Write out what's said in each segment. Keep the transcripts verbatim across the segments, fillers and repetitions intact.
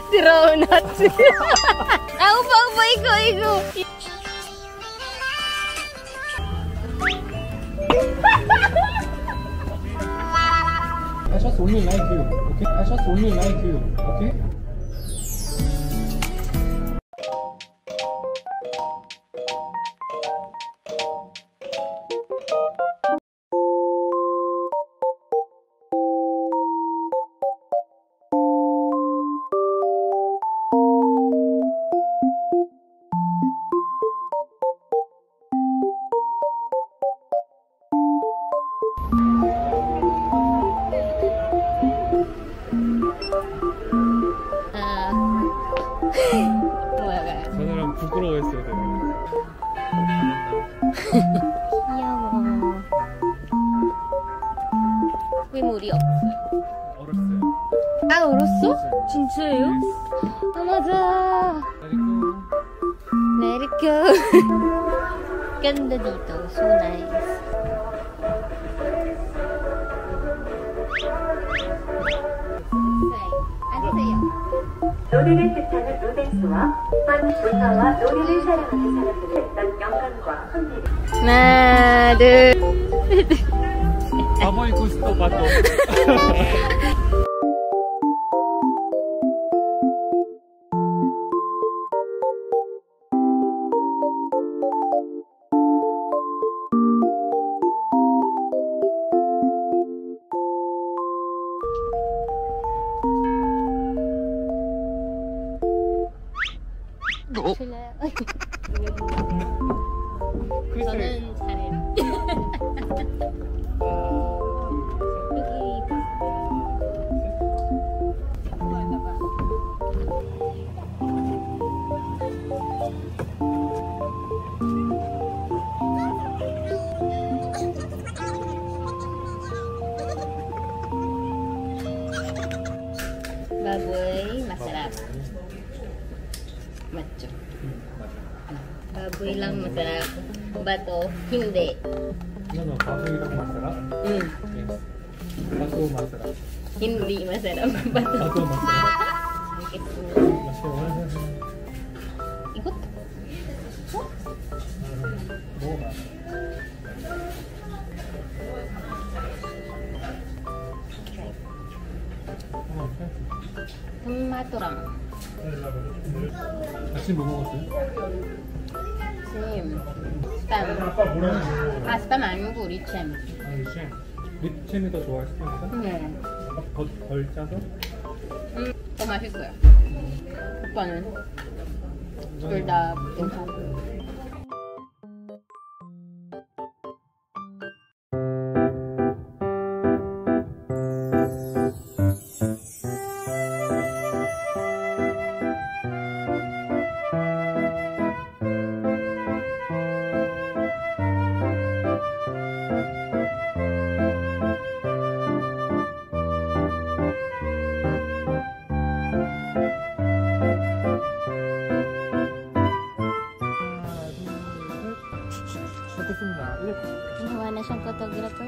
Throw nuts. Ako pa, ako pa, ikaw, ikaw. I just only like you, okay? I just only like you, okay? 저는 부끄러워했어요, 되게. 귀여워. 왜 물이 없어요? 얼었어요. 아, 얼었어? 진짜예요? 아, 맞아. Let it go. Ganda dito. So nice. 노래를 뜻하는 로댄스와 문화와 노래를 사랑하는 사람들의 어떤 영감과 흥미를 하나, 둘, 셋. Amoy gusto ba to? 저는 잘해요. Baboy, masarap. Macho. Baboy lang masarap. Bato, hindi. Ano, baboy랑 masarap? Mm. Yes. Bato masarap. Hindi masarap. Bato. Bato masarap. Ito. Masarap. Ikot. 먹어봐. 토마토랑. 아침 뭐 먹었어요? 쌤. 스팸. 아, 스팸 아니고 리챔. 아, 리챔. 리챔이 더 좋아할 수도 있어? 네. 더, 덜 짜서? 음, 더 맛있어요. 오빠는? 둘 다 괜찮고. Ginawa na siyang photographer.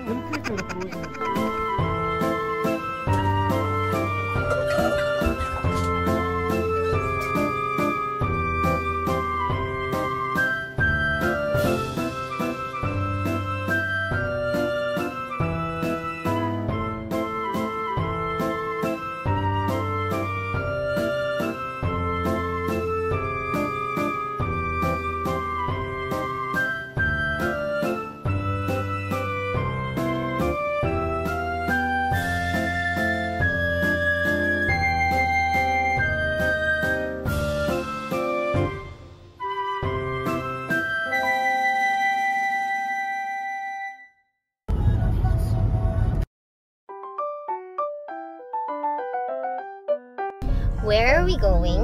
Where are we going?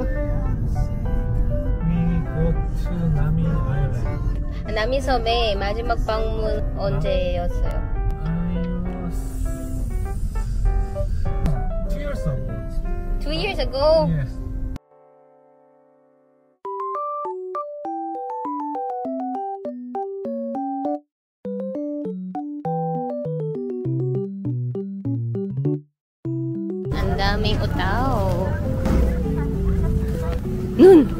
We go to Nami Island. 나미 섬의 마지막 방문 언제였어요? I was two years ago. Two years ago? Yes. Ang daming utaw. 눈.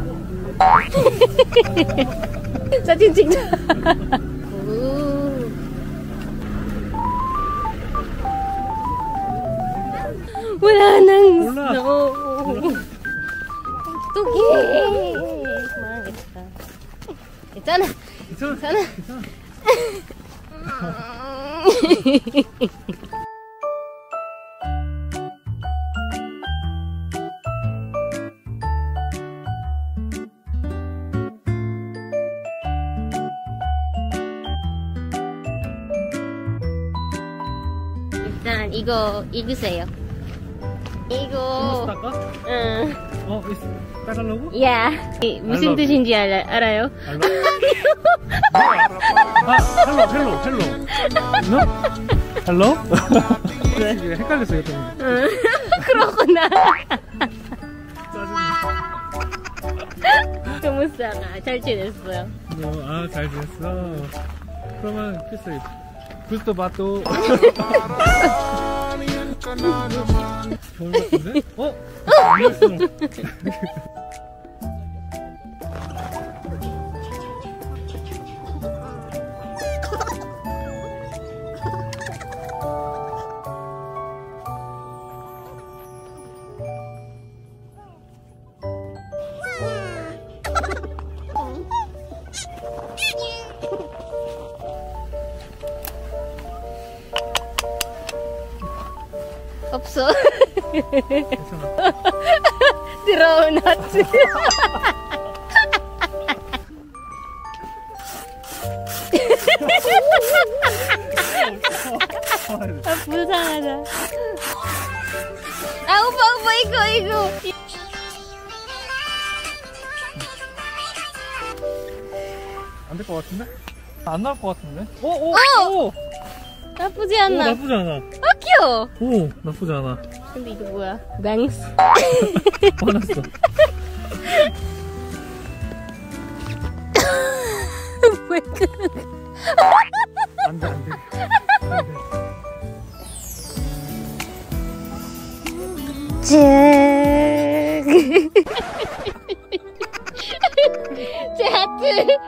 사진 찍자. wala nang Wala. snow. Tugi. Mangit ka. Sana. 괜찮아. Sana. 괜찮아. 일단 이거 읽으세요. 이거. 닦아? 응. 어, 따달라고? 야. 무슨 알로. 뜻인지 알, 알아요? 알로? 아, 헬로, 헬로, 헬로. 너? 헬로? 네. 헷갈렸어요, 좀. 응. 그렇구나. 짜증나. 그무사가 잘 지냈어요. 뭐, 아, 잘 지냈어. 그러면 글쎄, 굿도 봐도. 좋은 것 같은데? 어? 이겼어. 없어. 괜찮아. 들어오놨지. 아, 불쌍하다. 아, 오빠, 오빠, 이거, 이거. 안 될 것 같은데? 안 나올 것 같은데? 오, 오, 어! 오! 나쁘지 오, 않나? 나쁘지 않아. 아, 귀여워. 오, 나쁘지 않아. 근데 이거 뭐야? 맹스. 화났어. 왜 그? 안 돼, 안 돼. 안 돼. 쭉. 제 하트.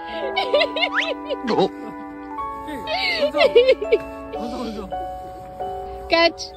어? 먼저, 먼저. Catch.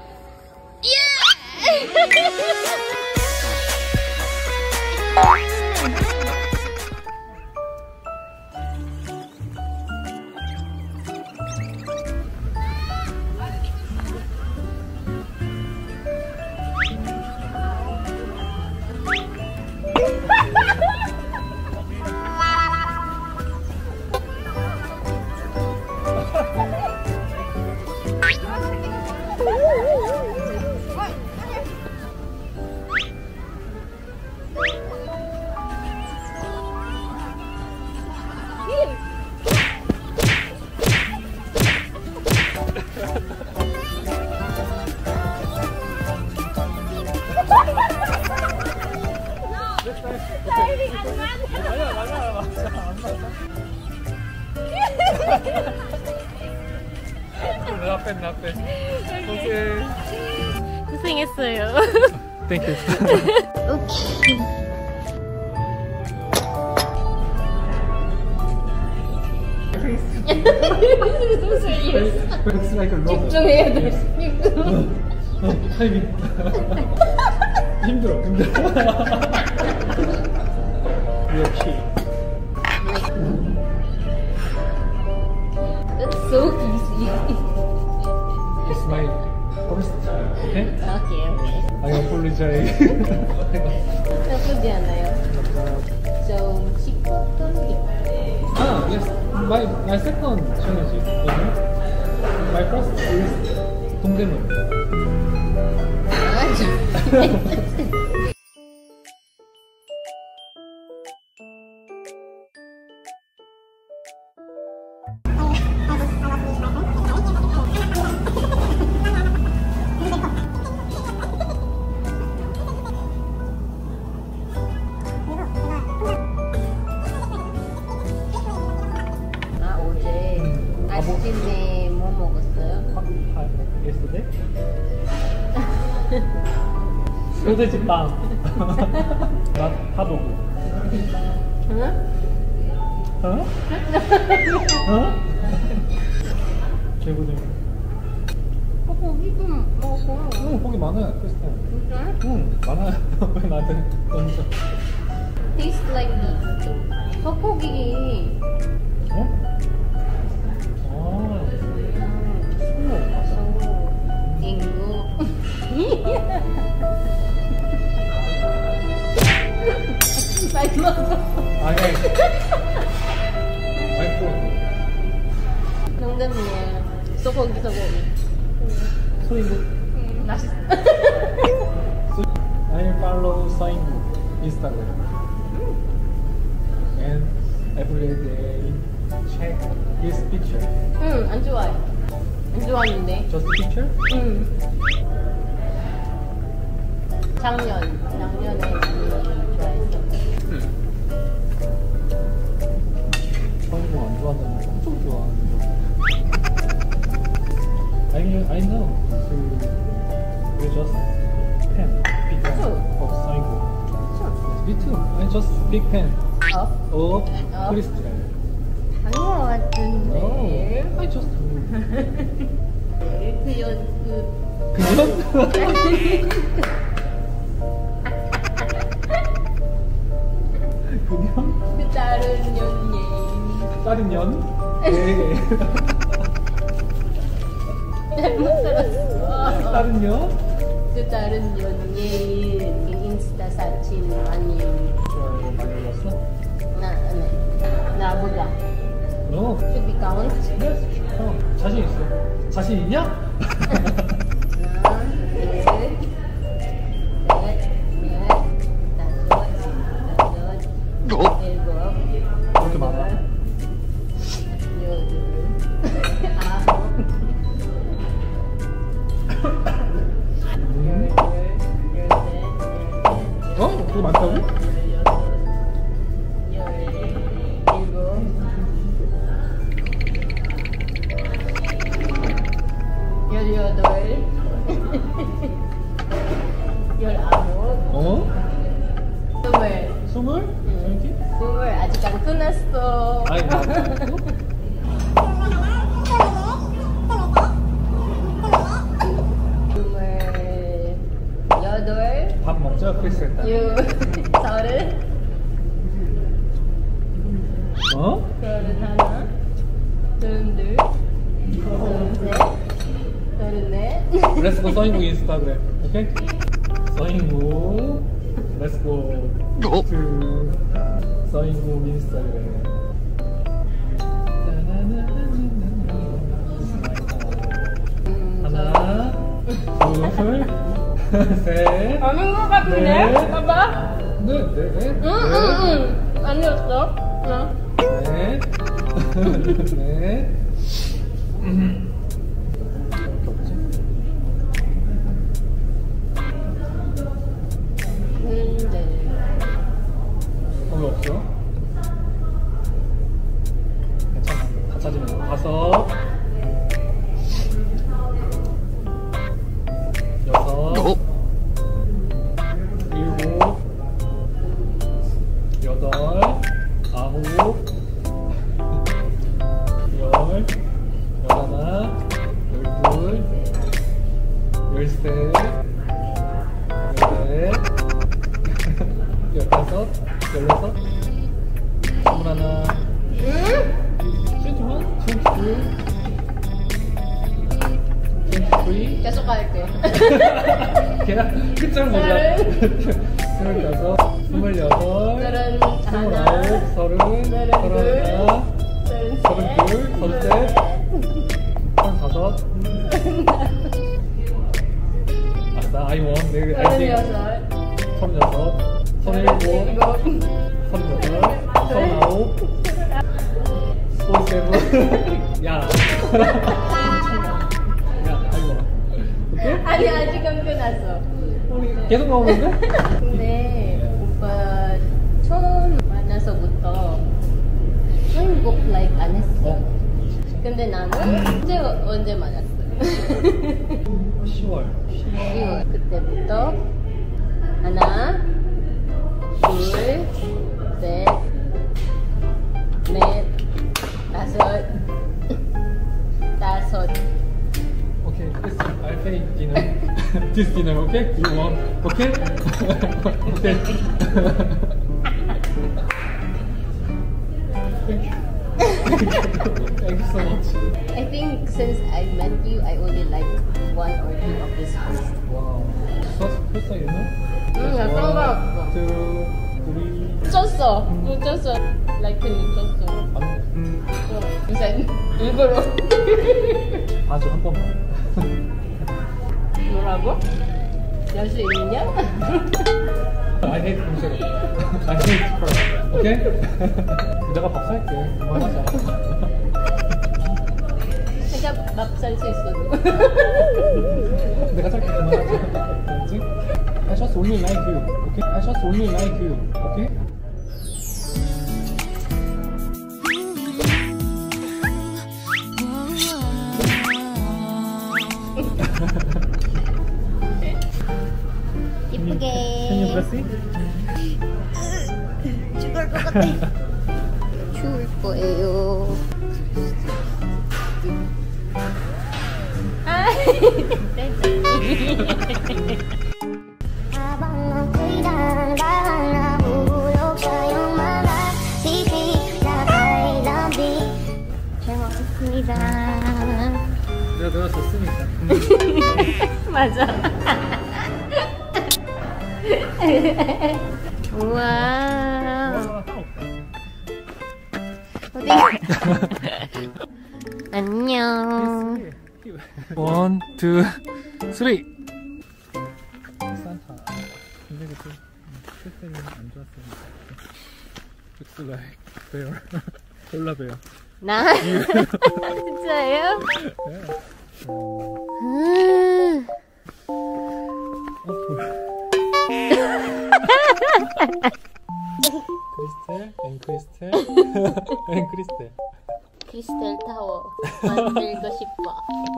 아니야, 맞아, 맞아. 안 맞아. 나빼, 나빼. 오케이. 고생했어요. 땡큐. 오케이. It's like a robot. 집중해야 돼. 집중. 어, 타이밍. 힘들어, 힘들어. 역시. That's so easy. It's my first. Okay? Okay, okay. I apologize. 나쁘지 않아요. 좀 씹었던 게. Ah, yes. My my second challenge is okay. My first is 동대문. 아, 어제 아침에 뭐 먹었어요? Ah, yesterday? 소세지 빵. 맛 핫도그. 응? 어? 어? 개구쟁이. 어, 고기 좀 먹어. 응, 고기 많아요, 크리스탈. 진짜? 응, 많아요. 왜 나한테 던져? Taste like beef. 소고기. 어? 아, 소, 앵무. 많이 먹어. 아니, 아이고. 농담이야. 소고기, 소고기. 소인구. 음, 맛있어. I follow 소인구 Instagram. And every day check his picture. 응, 안 좋아해. 안 좋아하는데. Just picture? 응. 작년, 작년에 많이 좋아했어. 소인구 안 좋아한다는 거 엄청 좋아하는데. I I know. So you just fan, big fan Sure. of 소인구. Sure. Me too. I'm just big fan 어? of 어. 크리스탈. 아닌 것 같은데. No, I just. 그 연, 그. 그년? 그년? 그 다른 연예인. 다른 년? 네. 잘못 들었어. 다른 년? 그 다른 연예인 그 인스타 사진 많이 좋아요. 많이 올랐어? 나, 네. 나보다. No. Should be count. Yes. 어, 자신 있어. 자신 있냐? 하나, 둘, 셋, 넷, 다섯, 여섯, 일곱, 그렇게 많아? 여덟, 아홉, 열, 열셋, 어? 그거 많다고? 열일곱, 열여덟, 열아홉, 어? 스물. 스물? 이렇게? 스물 아직 안 끝났어. 아니, 맞아. 스물 여덟, 밥 먹자, 크리스 일단. 유, 서른, 어? 서른 하나, 서른 둘, 서른 셋, 서른 넷. 렛츠고 서인구 인스타그램. 오케이? 서인구. 렛츠고 투 서인구 인스타그램. 음, 하나, 둘, 셋. 아닌 것 같은데? 네. 봐봐. 네, 네, 네. 응, 응, 응. 아니었어. 응. 네. 네. 음. 이렇게 없지? 근데 어, 왜 없어? 괜찮아. 다 찾으면 돼. 다섯. 여섯. 일곱. 여덟. 아홉. 열. 열하나. 열둘. 열셋. 열넷. 열다섯. 열여섯. 스물하나. 응? twenty-one, twenty-two, twenty-three. 계속 갈게. 걔랑 끝장 보자. 스물다섯, 스물여덟, 서른 하나, 스물아홉, 서른, 서른 서른하나, 둘, 서른 둘, 서른 셋, 서른다섯. 아싸, I won. 내 서른 여섯, 서른여섯, 서른일곱, 일곱, 서른여덟, 서른아홉, 서른세븐. 야. 야, 아이고. 오케이? 아니 아직 안 끝났어. 우리 계속 나오는데? 근데 오빠 처음 만나서부터 한국 like 안 했어. 어? 근데 나는 언제 언제 만났어? 시월. 이월 그때부터 하나, 둘, 셋, 넷, 다섯, 다섯. Okay, this I pay dinner. This dinner, okay? You want? Okay? Okay. Thank you. Thank you so much. I think since I met you, I only like one or two of this food. Wow. First, first time, you know? 응, 나 One, 쌍가 two, three. 쪘어. 또 쪘어. 라이크니 쪘어. 안, 또 우선 일부러. 아주 한 번만. 뭐라고? 여수 있냐? I hate 공세로. I hate her. 오케이? 내가 밥 살게. 그만하자. 내가 밥 살 수 있어도. 내가 살게. 그만하자. 알지? I just only like you. Okay? I just only like you. Okay? 이쁘게. Can you bless me? 죽을 것 같아. 죽을 거예요. 아, Habang ako'y dahan-dahan nahuhulog sa iyong mga sisi na kay lambi. 잘 먹었습니다. 내가 내가 졌으니까. 맞아. 우와. 어디? 안녕. One, two, three. 산타. 근데 그때 실제는 안 좋았으니까. Looks like bear. 콜라 베어. 나? 진짜예요? 음. 어, 볼. 크리스텔, 앤 크리스텔, 앤 크리스텔. 크리스탈 타워 만들고 싶어.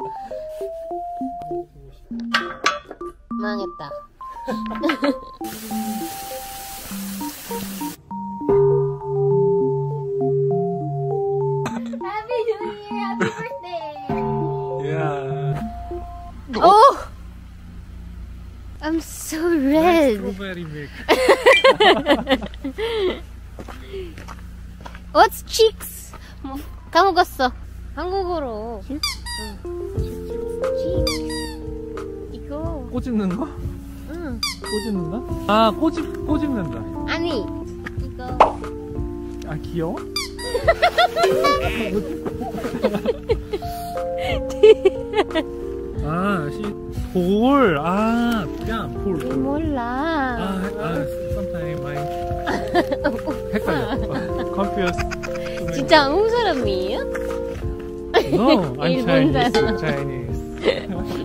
망했다. Happy New Year! Happy birthday! Yeah. Oh! I'm so red. Strawberry milk. What's cheeks? 뭐, 까먹었어. 한국어로. 응. cheeks. 이거. 꼬집는 거? 응. 꼬집는다? 아, 꼬집, 꼬집는다. 아니, 이거. 아, 귀여워? 아, 시, 볼. 아, 뺨, 볼, 볼. 몰라. 아, 아, sometimes my 헷갈려. Confused. 진짜 한국 사람이에요? No, I'm 일본 Chinese. 사람. Chinese.